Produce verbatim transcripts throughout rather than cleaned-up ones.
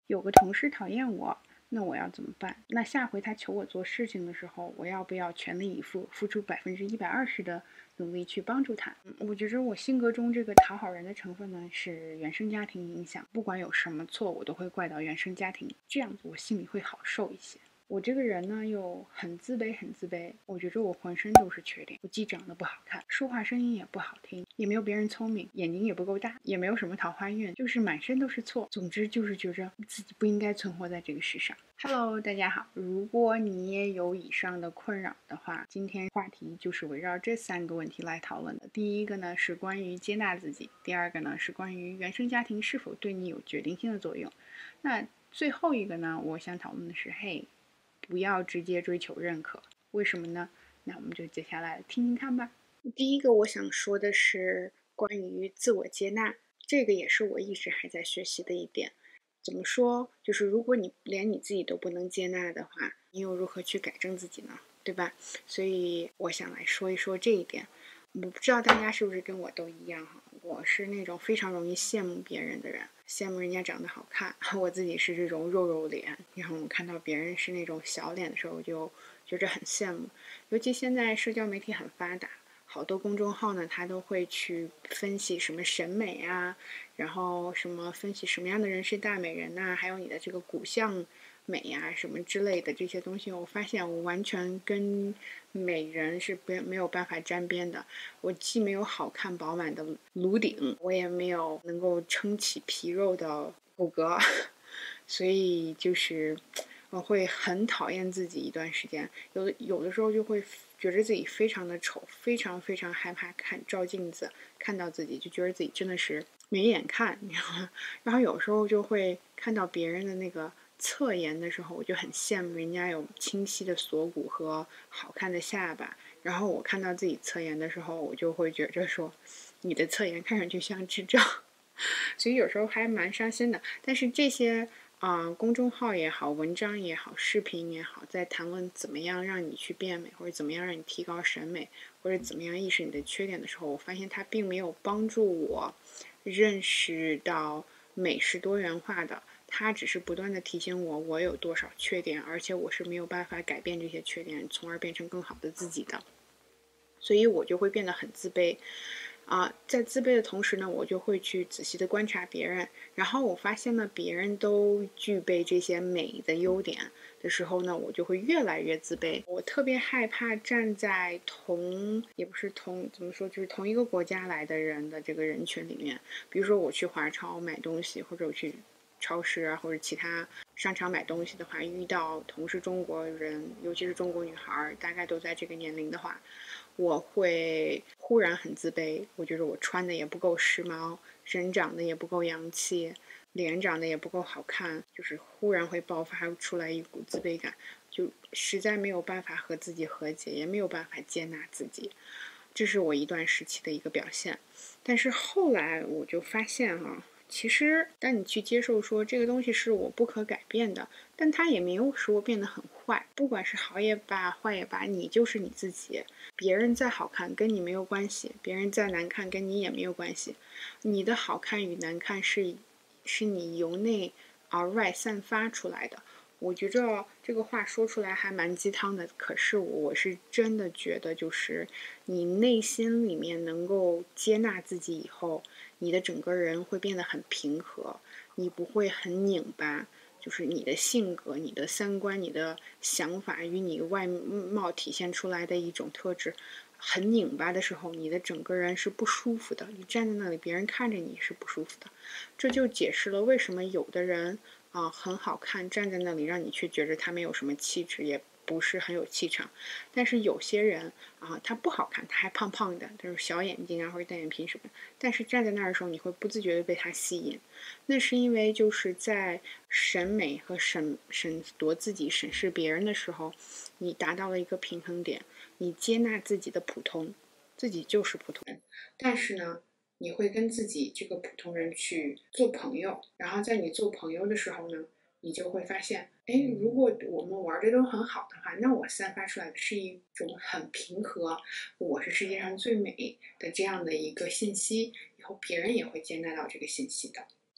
有个同事讨厌我，那我要怎么办？那下回他求我做事情的时候，我要不要全力以赴，付出百分之一百二十的努力去帮助他？嗯，我觉得我性格中这个讨好人的成分呢，是原生家庭影响。不管有什么错，我都会怪到原生家庭，这样子我心里会好受一些。我这个人呢又很自卑，很自卑。我觉着我浑身都是缺点，我既长得不好看，说话声音也不好听，也没有别人聪明，眼睛也不够大，也没有什么桃花运，就是满身都是错。总之就是觉着自己不应该存活在这个世上。Hello， 大家好。如果你也有以上的困扰的话，今天话题就是围绕这三个问题来讨论的。第一个呢是关于接纳自己，第二个呢是关于原生家庭是否对你有决定性的作用。那最后一个呢，我想讨论的是，嘿，不要直接追求认可，为什么呢？那我们就接下来听听看吧。第一个我想说的是关于自我接纳，这个也是我一直还在学习的一点。怎么说？就是如果你连你自己都不能接纳的话，你又如何去改正自己呢？对吧？所以我想来说一说这一点。我不知道大家是不是跟我都一样哈，我是那种非常容易羡慕别人的人，羡慕人家长得好看，我自己是这种肉肉脸，然后我看到别人是那种小脸的时候，我就觉着很羡慕。尤其现在社交媒体很发达，好多公众号呢，他都会去分析什么审美啊，然后什么分析什么样的人是大美人呐、啊，还有你的这个骨相美呀、啊、什么之类的这些东西，我发现我完全跟美人是不没有办法沾边的。我既没有好看饱满的颅顶，我也没有能够撑起皮肉的骨骼，所以就是我会很讨厌自己一段时间，有的有的时候就会觉得自己非常的丑，非常非常害怕看照镜子，看到自己就觉得自己真的是没眼看，然后有时候就会看到别人的那个侧颜的时候，我就很羡慕人家有清晰的锁骨和好看的下巴，然后我看到自己侧颜的时候，我就会觉着说，你的侧颜看上去像智障，所以有时候还蛮伤心的。但是这些啊、呃，公众号也好，文章也好，视频也好，在谈论怎么样让你去变美，或者怎么样让你提高审美，或者怎么样意识你的缺点的时候，我发现它并没有帮助我认识到美是多元化的。它只是不断的提醒我我有多少缺点，而且我是没有办法改变这些缺点，从而变成更好的自己的。所以我就会变得很自卑。啊、呃，在自卑的同时呢，我就会去仔细的观察别人，然后我发现呢，别人都具备这些美的优点的时候呢，我就会越来越自卑。我特别害怕站在同，也不是同，怎么说，就是同一个国家来的人的这个人群里面，比如说我去华超买东西，或者我去超市啊，或者其他商场买东西的话，遇到同是中国人，尤其是中国女孩，大概都在这个年龄的话，我会忽然很自卑，我觉得我穿的也不够时髦，人长得也不够洋气，脸长得也不够好看，就是忽然会爆发出来一股自卑感，就实在没有办法和自己和解，也没有办法接纳自己，这是我一段时期的一个表现。但是后来我就发现啊，其实当你去接受说这个东西是我不可改变的，但它也没有使我变得很坏，不管是好也罢坏也罢，你就是你自己，别人再好看跟你没有关系，别人再难看跟你也没有关系，你的好看与难看是是你由内而外散发出来的。我觉着这个话说出来还蛮鸡汤的，可是我是真的觉得，就是你内心里面能够接纳自己以后，你的整个人会变得很平和，你不会很拧巴，就是你的性格、你的三观、你的想法与你外貌体现出来的一种特质很拧巴的时候，你的整个人是不舒服的，你站在那里，别人看着你是不舒服的。这就解释了为什么有的人啊、呃、很好看，站在那里让你却觉得他没有什么气质，也不是很有气场。但是有些人啊、呃，他不好看，他还胖胖的，就是小眼睛啊或者单眼皮什么，但是站在那儿的时候，你会不自觉的被他吸引。那是因为就是在审美和审审夺自己、审视别人的时候，你达到了一个平衡点，你接纳自己的普通，自己就是普通人，但是呢，你会跟自己这个普通人去做朋友，然后在你做朋友的时候呢，你就会发现，哎，如果我们玩的都很好的话，那我散发出来的是一种很平和，我是世界上最美的这样的一个信息，以后别人也会接纳到这个信息的。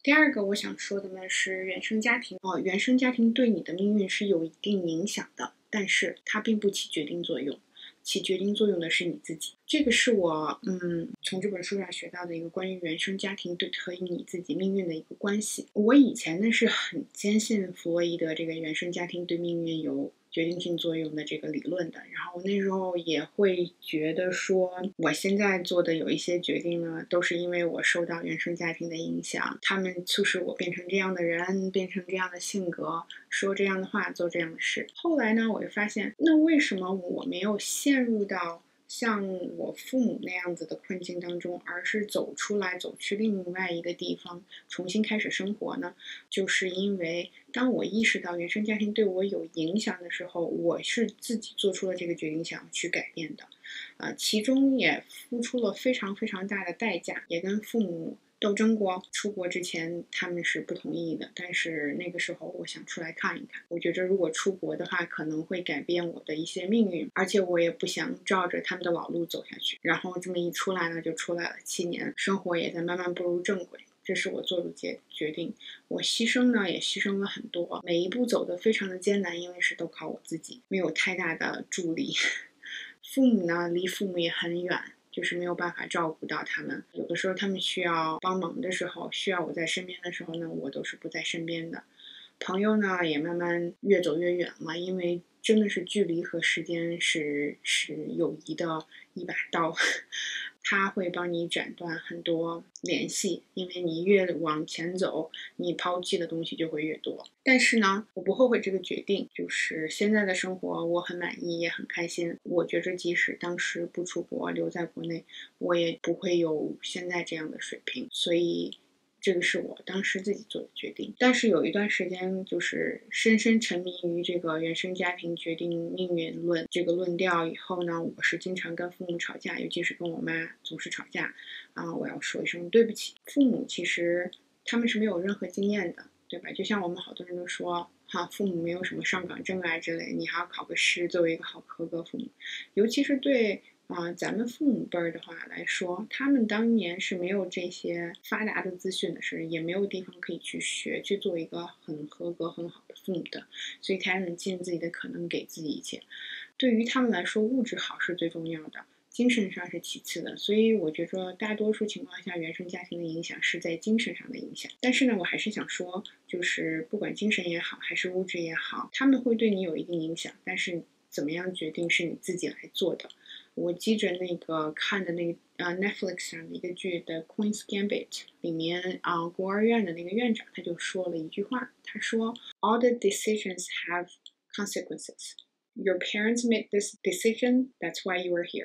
第二个我想说的呢是原生家庭哦，原生家庭对你的命运是有一定影响的，但是它并不起决定作用，起决定作用的是你自己。这个是我嗯从这本书上学到的一个关于原生家庭对和你自己命运的一个关系。我以前呢是很坚信弗洛伊德这个原生家庭对命运有决定性作用的这个理论的，然后我那时候也会觉得说，我现在做的有一些决定呢，都是因为我受到原生家庭的影响，他们促使我变成这样的人，变成这样的性格，说这样的话，做这样的事。后来呢，我就发现，那为什么我没有陷入到像我父母那样子的困境当中，而是走出来，走去另外一个地方，重新开始生活呢？就是因为当我意识到原生家庭对我有影响的时候，我是自己做出了这个决定，想要去改变的，呃，其中也付出了非常非常大的代价，也跟父母斗争过。出国之前他们是不同意的，但是那个时候我想出来看一看，我觉着如果出国的话可能会改变我的一些命运，而且我也不想照着他们的老路走下去。然后这么一出来呢，就出来了七年，生活也在慢慢步入正轨。这是我做的决决定，我牺牲呢也牺牲了很多，每一步走得非常的艰难，因为是都靠我自己，没有太大的助力。父母呢离父母也很远，就是没有办法照顾到他们，有的时候他们需要帮忙的时候，需要我在身边的时候呢，我都是不在身边的。朋友呢也慢慢越走越远了，因为真的是距离和时间是是友谊的一把刀，它会帮你斩断很多联系，因为你越往前走，你抛弃的东西就会越多。但是呢，我不后悔这个决定，就是现在的生活我很满意，也很开心。我觉着即使当时不出国，留在国内，我也不会有现在这样的水平，所以这个是我当时自己做的决定。但是有一段时间就是深深沉迷于这个原生家庭决定命运论这个论调以后呢，我是经常跟父母吵架，尤其是跟我妈总是吵架啊，我要说一声对不起。父母其实他们是没有任何经验的，对吧？就像我们好多人都说哈，父母没有什么上岗证啊之类，你还要考个试作为一个好合格父母，尤其是对啊、呃，咱们父母辈儿的话来说，他们当年是没有这些发达的资讯的，是也没有地方可以去学，去做一个很合格、很好的父母的，所以才能尽自己的可能给自己一切。对于他们来说，物质好是最重要的，精神上是其次的。所以我觉得大多数情况下，原生家庭的影响是在精神上的影响。但是呢，我还是想说，就是不管精神也好，还是物质也好，他们会对你有一定影响，但是怎么样决定是你自己来做的。我记着那个看的那个呃 Netflix 上的一个剧的 Queen's Gambit 里面啊、呃，孤儿院的那个院长他就说了一句话，他说 All the decisions have consequences. Your parents made this decision, that's why you are here.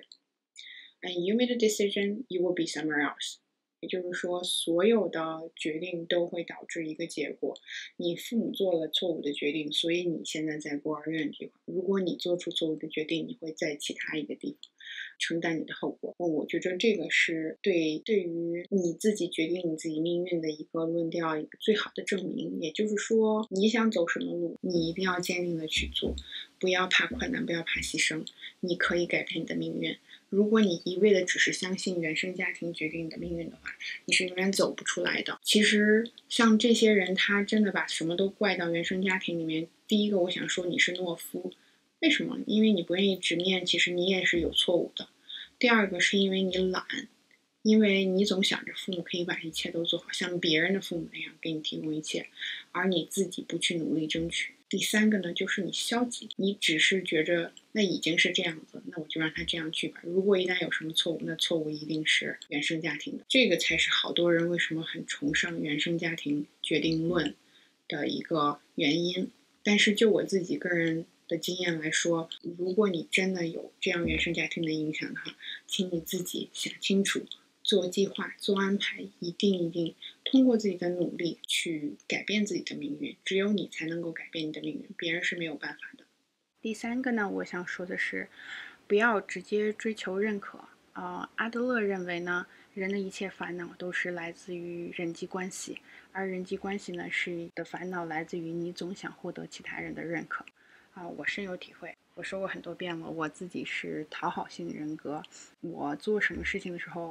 And you made a decision, you will be somewhere else. 也就是说，所有的决定都会导致一个结果。你父母做了错误的决定，所以你现在在孤儿院这块。如果你做出错误的决定，你会在其他一个地方承担你的后果。我觉得这个是对对于你自己决定你自己命运的一个论调，一个最好的证明。也就是说，你想走什么路，你一定要坚定的去做，不要怕困难，不要怕牺牲，你可以改变你的命运。如果你一味的只是相信原生家庭决定你的命运的话，你是永远走不出来的。其实像这些人，他真的把什么都怪到原生家庭里面。第一个我想说，你是懦夫，为什么？因为你不愿意直面其实你也是有错误的。第二个是因为你懒，因为你总想着父母可以把一切都做好，像别人的父母那样给你提供一切，而你自己不去努力争取。第三个呢，就是你消极，你只是觉着那已经是这样子，那我就让他这样去吧。如果一旦有什么错误，那错误一定是原生家庭的。这个才是好多人为什么很崇尚原生家庭决定论的一个原因。但是就我自己个人的经验来说，如果你真的有这样原生家庭的影响的话，请你自己想清楚，做计划，做安排，一定一定通过自己的努力去改变自己的命运，只有你才能够改变你的命运，别人是没有办法的。第三个呢，我想说的是，不要直接追求认可。呃，阿德勒认为呢，人的一切烦恼都是来自于人际关系，而人际关系呢，是的烦恼来自于你总想获得其他人的认可。啊、呃，我深有体会。我说过很多遍了，我自己是讨好性人格。我做什么事情的时候，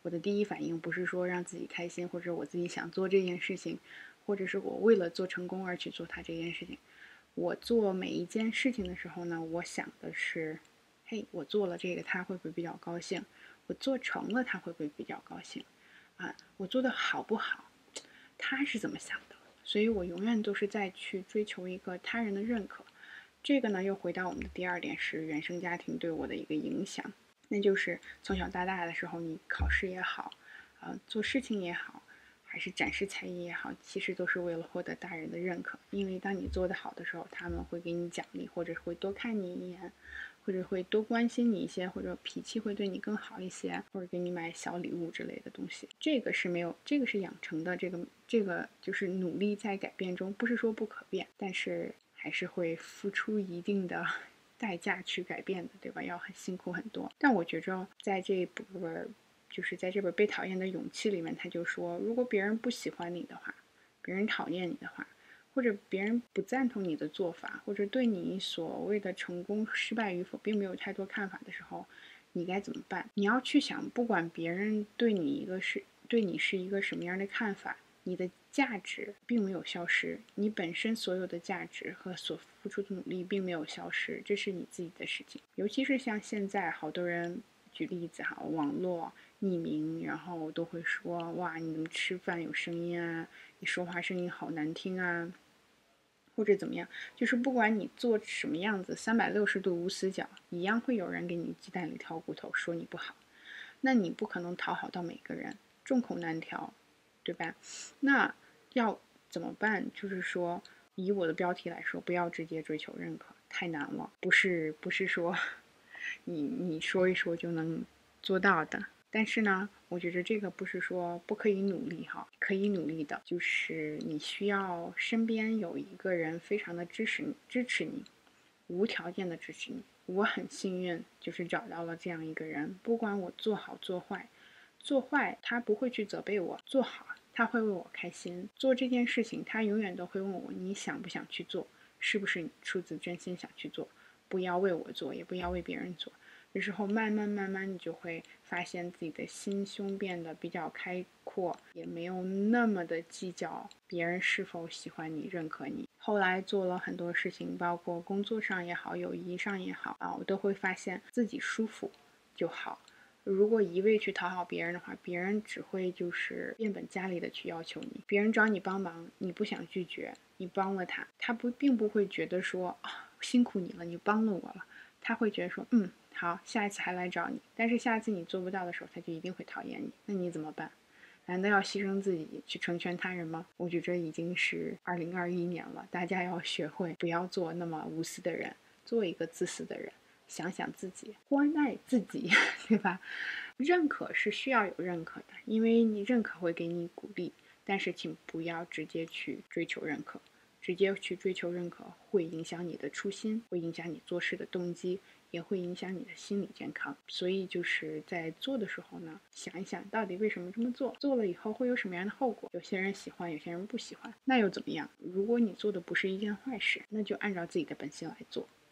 我的第一反应不是说让自己开心，或者我自己想做这件事情，或者是我为了做成功而去做它这件事情。我做每一件事情的时候呢，我想的是，嘿，我做了这个，他会不会比较高兴？我做成了，他会不会比较高兴？啊，我做的好不好？他是怎么想的？所以我永远都是在去追求一个他人的认可。这个呢，又回到我们的第二点，是原生家庭对我的一个影响，那就是从小到大的时候，你考试也好，呃，做事情也好，还是展示才艺也好，其实都是为了获得大人的认可。因为当你做得好的时候，他们会给你奖励，或者会多看你一眼，或者会多关心你一些，或者脾气会对你更好一些，或者给你买小礼物之类的东西。这个是没有，这个是养成的，这个这个就是努力在改变中，不是说不可变，但是还是会付出一定的代价去改变的，对吧？要很辛苦很多。但我觉着在这本就是在这本《被讨厌的勇气》里面，他就说，如果别人不喜欢你的话，别人讨厌你的话，或者别人不赞同你的做法，或者对你所谓的成功失败与否并没有太多看法的时候，你该怎么办？你要去想，不管别人对你一个是对你是一个什么样的看法，你的价值并没有消失，你本身所有的价值和所付出的努力并没有消失，这是你自己的事情。尤其是像现在好多人，举例子哈，网络匿名，然后都会说，哇，你怎么吃饭有声音啊？你说话声音好难听啊，或者怎么样，就是不管你做什么样子，三百六十度无死角，一样会有人给你鸡蛋里挑骨头，说你不好。那你不可能讨好到每个人，众口难调，对吧？那要怎么办？就是说，以我的标题来说，不要直接追求认可，太难了，不是不是说你你说一说就能做到的。但是呢，我觉得这个不是说不可以努力哈，可以努力的，就是你需要身边有一个人非常的支持你，支持你，无条件的支持你。我很幸运，就是找到了这样一个人，不管我做好做坏，做坏他不会去责备我，做好他会为我开心。做这件事情，他永远都会问我，你想不想去做，是不是你出自真心想去做，不要为我做，也不要为别人做。这时候慢慢慢慢你就会发现自己的心胸变得比较开阔，也没有那么的计较别人是否喜欢你认可你。后来做了很多事情，包括工作上也好，友谊上也好啊，我都会发现自己舒服就好。如果一味去讨好别人的话，别人只会就是变本加厉的去要求你。别人找你帮忙，你不想拒绝，你帮了他，他不并不会觉得说啊辛苦你了，你帮了我了，他会觉得说嗯好，下一次还来找你。但是下次你做不到的时候，他就一定会讨厌你。那你怎么办？难道要牺牲自己去成全他人吗？我觉得已经是二零二一年了，大家要学会不要做那么无私的人，做一个自私的人。想想自己，关爱自己，对吧？认可是需要有认可的，因为你认可会给你鼓励，但是请不要直接去追求认可，直接去追求认可会影响你的初心，会影响你做事的动机，也会影响你的心理健康。所以就是在做的时候呢，想一想到底为什么这么做，做了以后会有什么样的后果。有些人喜欢，有些人不喜欢，那又怎么样？如果你做的不是一件坏事，那就按照自己的本心来做。